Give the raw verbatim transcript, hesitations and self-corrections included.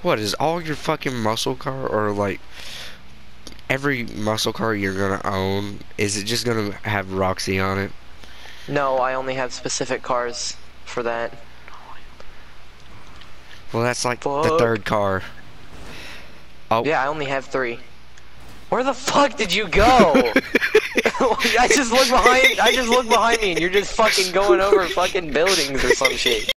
What is all your fucking muscle car, or like every muscle car you're gonna own, is it just gonna have Roxy on it? No, I only have specific cars for that. Well, that's like the Fuck. third car. Oh. Yeah, I only have three. Where the fuck did you go? I just look behind. I just look behind me, and you're just fucking going over fucking buildings or some shit.